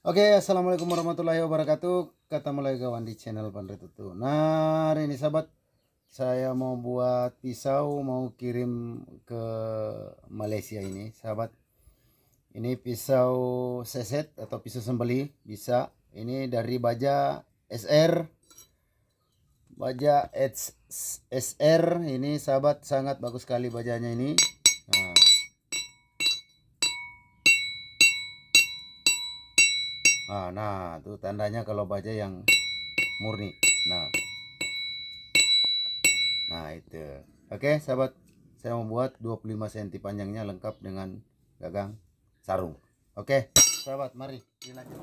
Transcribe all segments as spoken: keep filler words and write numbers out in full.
Oke, assalamualaikum warahmatullahi wabarakatuh. Ketemu lagi kawan di channel Pandai Tutu. Nah, hari ini sahabat, saya mau buat pisau, mau kirim ke Malaysia ini, sahabat. Ini pisau seset atau pisau sembeli, bisa. Ini dari baja S R, baja S R. Ini sahabat, sangat bagus sekali bajanya ini. Nah. Nah, nah, tuh tandanya kalau baja yang murni. Nah, nah itu. Oke, sahabat, saya membuat dua puluh lima sentimeter panjangnya lengkap dengan gagang sarung. Oke, sahabat, mari dilanjut.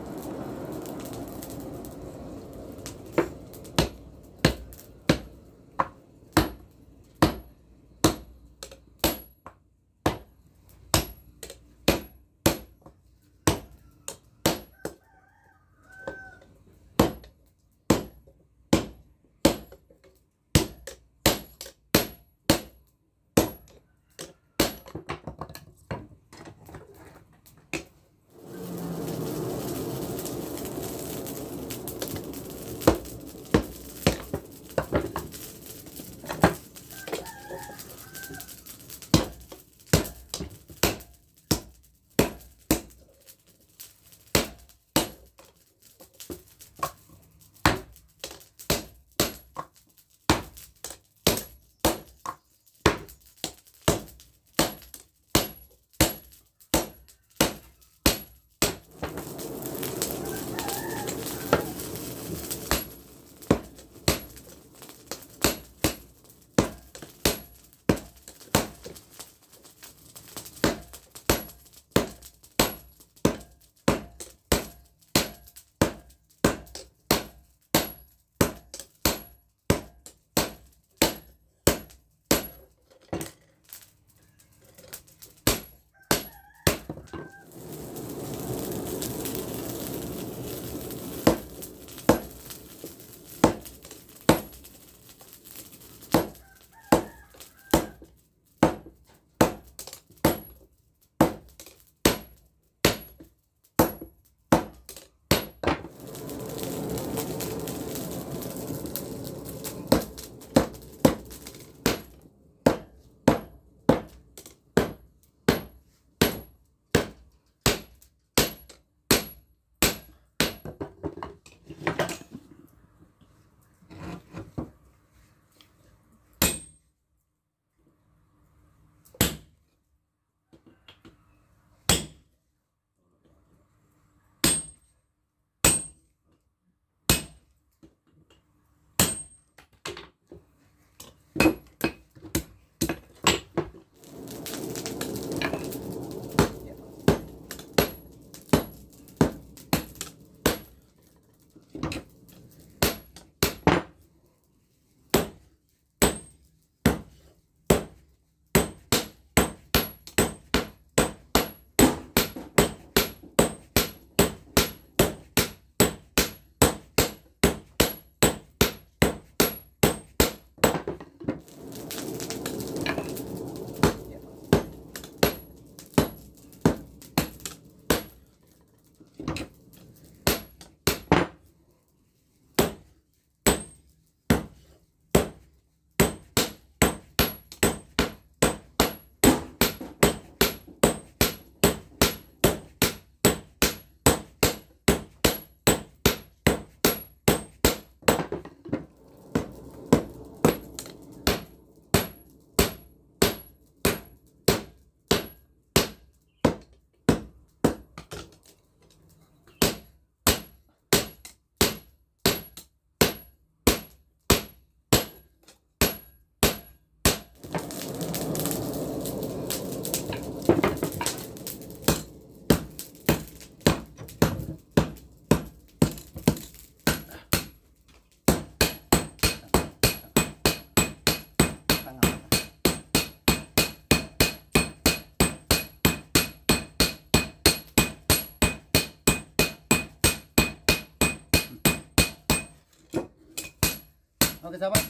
Oke sahabat,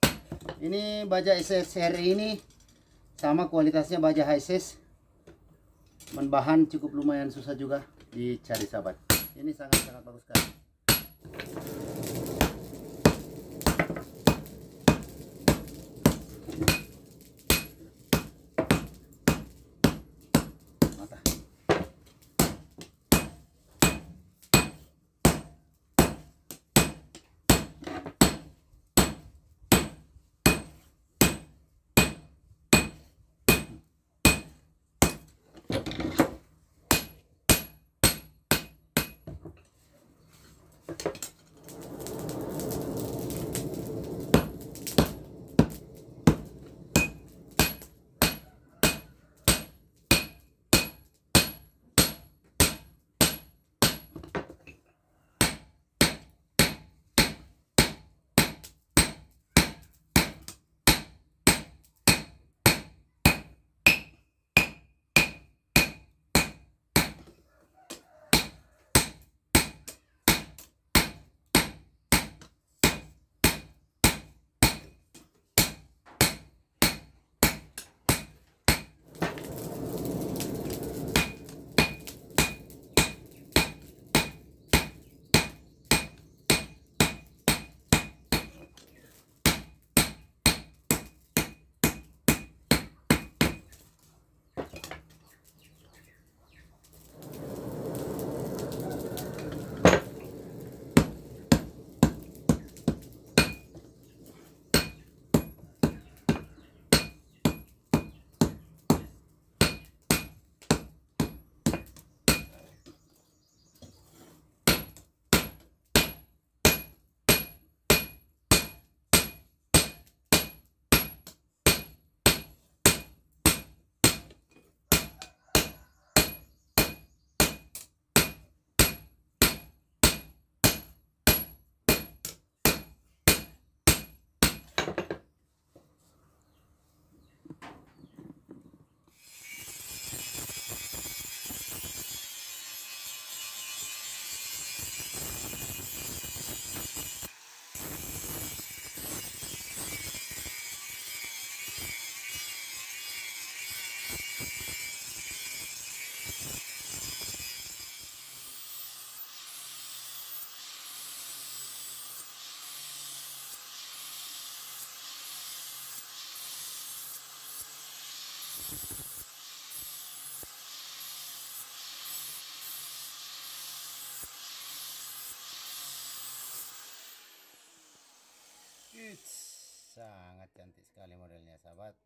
ini baja S R ini sama kualitasnya baja Hisense, bahan cukup lumayan susah juga dicari sahabat. Ini sangat-sangat bagus sekali. Mata. It's sangat cantik sekali modelnya, sahabat.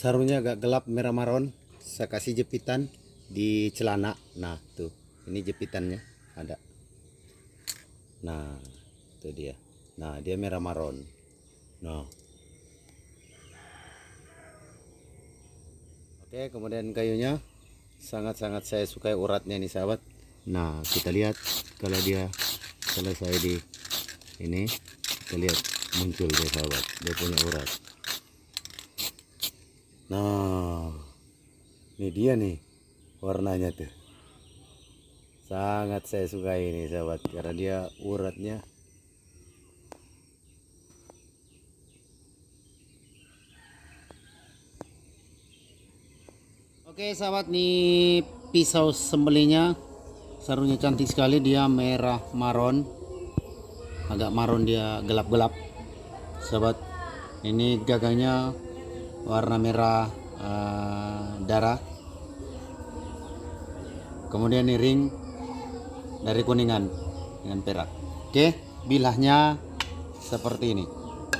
sarungnya agak gelap merah maron. Saya kasih jepitan di celana. Nah tuh, ini jepitannya ada. Nah itu dia. Nah dia merah maron. Nah oke, kemudian kayunya sangat-sangat saya sukai uratnya nih sahabat. Nah kita lihat kalau dia selesai di ini, kita lihat muncul deh sahabat, dia punya urat. Nah ini dia nih warnanya tuh, sangat saya sukai ini sahabat karena dia uratnya oke sahabat. Nih pisau sembelihnya, sarungnya cantik sekali, dia merah maron, agak maron, dia gelap-gelap sahabat. Ini gagangnya warna merah uh, darah, kemudian ini ring dari kuningan dengan perak. Oke, bilahnya seperti ini.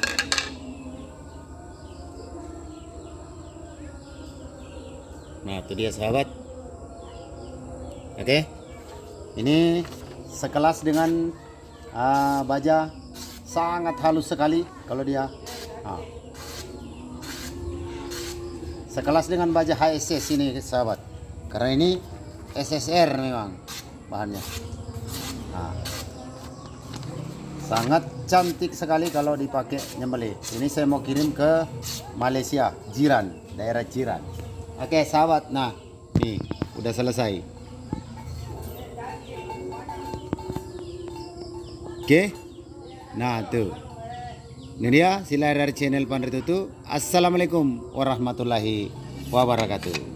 Nah itu dia sahabat. Oke, ini sekelas dengan uh, baja, sangat halus sekali kalau dia. Nah, sekelas dengan baja H S S ini sahabat, karena ini S S R memang bahannya. Nah, sangat cantik sekali kalau dipakai nyembelih. Ini saya mau kirim ke Malaysia, Jiran, daerah Jiran. Oke sahabat, nah nih udah selesai. Oke, nah tuh ini dia, sila dari channel Pandri Tutu. Assalamualaikum warahmatullahi wabarakatuh.